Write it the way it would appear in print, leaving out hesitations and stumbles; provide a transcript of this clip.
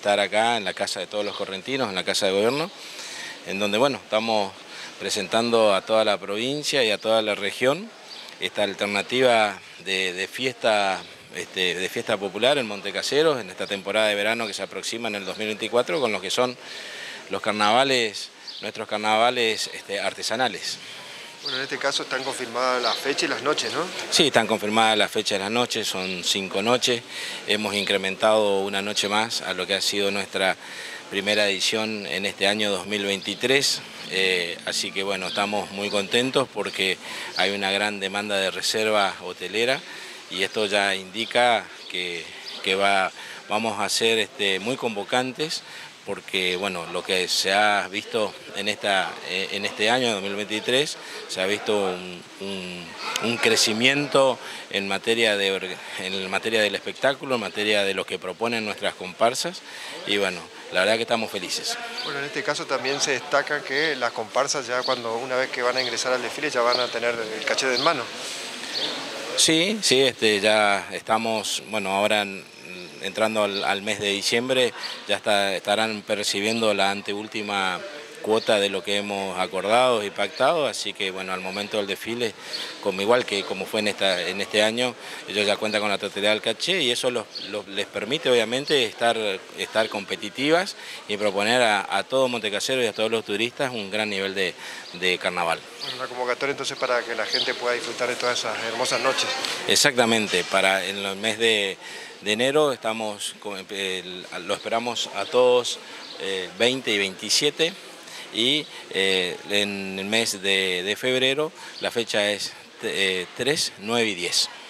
estar acá en la casa de todos los correntinos, en la Casa de Gobierno, en donde bueno, estamos presentando a toda la provincia y a toda la región esta alternativa de fiesta popular en Montecaseros, en esta temporada de verano que se aproxima en el 2024, con lo que son los carnavales, nuestros carnavales artesanales. Bueno, en este caso están confirmadas las fechas y las noches, ¿no? Sí, están confirmadas las fechas y las noches, son 5 noches. Hemos incrementado una noche más a lo que ha sido nuestra primera edición en este año 2023. Así que bueno, estamos muy contentos porque hay una gran demanda de reserva hotelera y esto ya indica que vamos a ser muy convocantes, porque bueno, lo que se ha visto en este año 2023, se ha visto un crecimiento en materia del espectáculo, en materia de lo que proponen nuestras comparsas, y bueno, la verdad que estamos felices. Bueno, en este caso también se destaca que las comparsas ya una vez que van a ingresar al desfile ya van a tener el cachet en mano. Sí, ya estamos, bueno, ahora entrando al mes de diciembre, ya estarán percibiendo la anteúltima cuota de lo que hemos acordado y pactado, así que bueno, al momento del desfile, igual que como fue en este año, ellos ya cuentan con la totalidad del caché y eso les permite obviamente estar competitivas y proponer a todo Montecasero y a todos los turistas un gran nivel de carnaval. Bueno, una convocatoria entonces para que la gente pueda disfrutar de todas esas hermosas noches. Exactamente, en el mes de enero lo esperamos a todos 20 y 27, y en el mes de febrero la fecha es 3, 9 y 10.